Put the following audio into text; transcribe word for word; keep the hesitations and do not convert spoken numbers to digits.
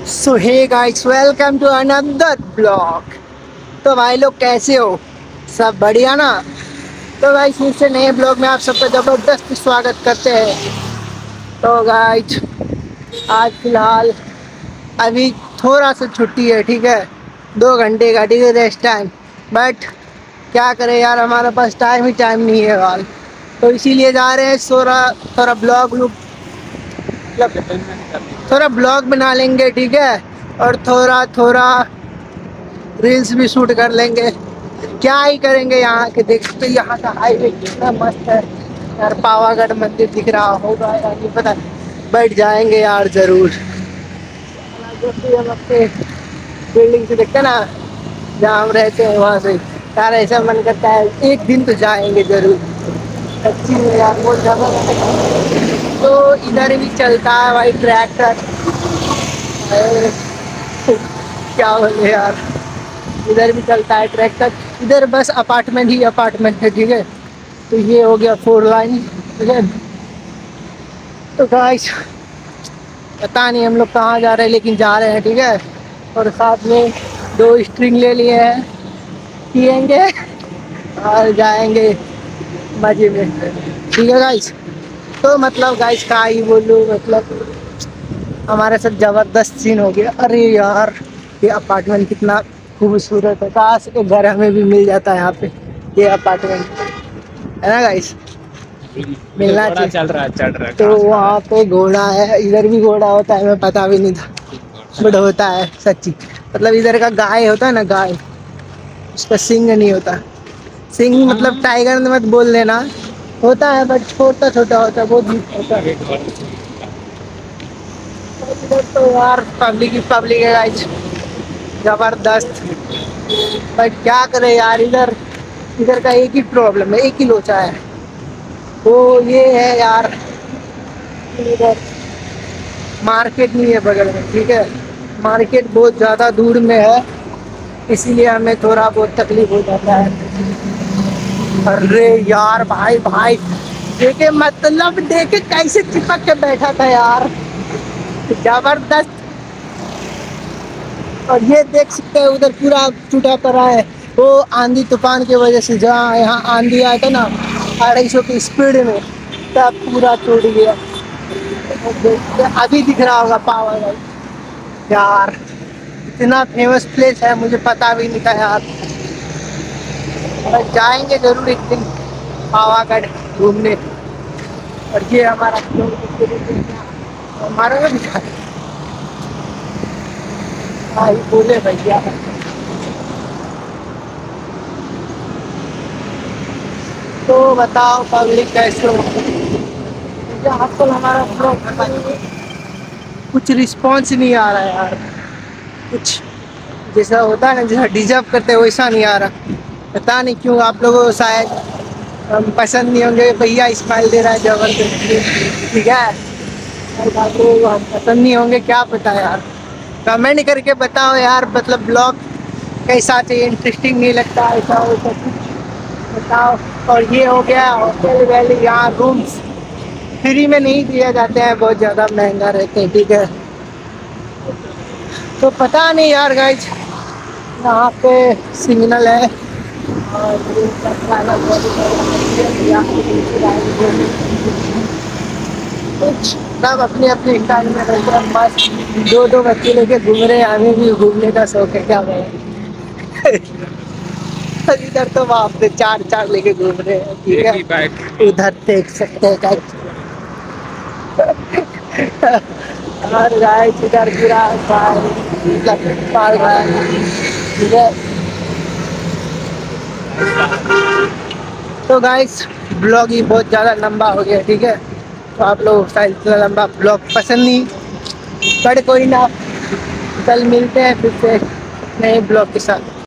So hey guys, welcome to another blog. तो भाई लोग कैसे हो? सब बढ़िया ना? तो गाइस फिर से नए ब्लॉग में आप सबका ज़बरदस्त स्वागत करते हैं। तो गाइस आज फिलहाल अभी थोड़ा सा छुट्टी है, ठीक है, दो घंटे का, ठीक है, रेस्ट टाइम। बट क्या करें यार, हमारे पास टाइम ही टाइम नहीं है वाल, तो इसीलिए जा रहे हैं थोड़ा थोड़ा ब्लॉग लुक मतलब थोड़ा ब्लॉग बना लेंगे, ठीक है, और थोड़ा थोड़ा रील्स भी शूट कर लेंगे। क्या ही करेंगे, यहाँ के देखते यहाँ का हाईवे कितना मस्त है यार। पावागढ़ मंदिर दिख रहा होगा यार, नहीं पता, बैठ जाएंगे यार जरूर। जो कि हम अपने बिल्डिंग से देखते हैं ना, जहाँ हम रहते हैं वहाँ से यार, ऐसा मन करता है एक दिन तो जाएंगे जरूर। अच्छी है यार, बहुत ज़्यादा। तो इधर भी चलता है भाई ट्रैक्टर, क्या बोले यार, इधर भी चलता है ट्रैक्टर। इधर बस अपार्टमेंट ही अपार्टमेंट है, ठीक है। तो ये हो गया फोर लाइन, ठीक है। तो गाइस पता नहीं हम लोग कहाँ जा रहे हैं, लेकिन जा रहे हैं, ठीक है। और साथ में दो स्ट्रिंग ले लिए हैं, पियेंगे और जाएंगे मजे में, ठीक है गाइस। तो मतलब गाइस का ही बोलूँ, मतलब हमारे साथ ज़बरदस्त सीन हो गया। अरे यार ये अपार्टमेंट कितना खूबसूरत है, काश एक घर हमें भी मिल जाता है यहाँ पे, ये अपार्टमेंट है ना गाइस, मिलना चाहिए। चल रहा है चल रहा है तो वहाँ पे घोड़ा है, इधर भी घोड़ा होता है, हमें पता भी नहीं था, बट होता है सच्ची। मतलब इधर का गाय होता है ना, गाय, उसका सिंग नहीं होता। सिंग मतलब टाइगर मत बोल लेना, होता है बट छोटा छोटा होता है, बहुत होता है। इधर तो यार पब्लिक ही पब्लिक है गाइस, जबरदस्त। बट क्या करे यार, इधर इधर का एक ही प्रॉब्लम है, एक ही लोचा है, वो ये है यार, इधर मार्केट नहीं है बगल में, ठीक है। मार्केट बहुत ज़्यादा दूर में है, इसीलिए हमें थोड़ा बहुत तकलीफ हो जाता है। अरे यार भाई भाई देखे, मतलब देखे कैसे चिपक के बैठा था यार, जबरदस्त। और ये देख सकते हैं उधर पूरा टूटा पड़ा है, वो आंधी तूफान की वजह से। जहाँ यहाँ आंधी आया था ना अढ़ाई सौ की स्पीड में, तब पूरा टूट गया। अभी दिख रहा होगा पावागढ़ यार, इतना फेमस प्लेस है, मुझे पता भी नहीं था यार। और जाएंगे जरूर एक दिन पावागढ़ घूमने। और ये हमारा हमारा भी भाई बोले भैया। तो बताओ पब्लिक कैसे हो? मुझे आजकल हमारा ब्लॉग कुछ रिस्पॉन्स नहीं आ रहा है यार, कुछ जैसा होता है ना, जैसा डिजर्व करते हैं वैसा नहीं आ रहा। पता नहीं क्यों, आप लोगों को शायद हम पसंद नहीं होंगे। भैया स्माइल दे रहा है जबरदस्त, ठीक है। और आपको हम पसंद नहीं होंगे, क्या पता यार, कमेंट करके बताओ यार। मतलब ब्लॉग कैसा चाहिए, इंटरेस्टिंग नहीं लगता ऐसा वैसा कुछ बताओ। और ये हो गया होटल वैली, यहाँ रूम्स फ्री में नहीं दिए जाते हैं, बहुत ज़्यादा महंगा रहते हैं, ठीक है। तो पता नहीं यार गाइज, यहाँ पे सिग्नल है और कुछ सब अपने अपने स्टाइल में रहते हैं। बस दो दो बच्चे लेके घूम रहे हैं, हमें भी घूमने का शौक है, क्या बोले। इधर तो बाप रे चार चार लेके घूम रहे हैं, ठीक है। उधर देख सकते हैं क्या और गाइस इधर पूरा पाल रहा है, ठीक है। तो गाइस ब्लॉग ही बहुत ज़्यादा लंबा हो गया, ठीक है। तो आप लोग शायद इतना लंबा ब्लॉग पसंद नहीं, बट कोई ना, कल मिलते हैं फिर से नए ब्लॉग के साथ।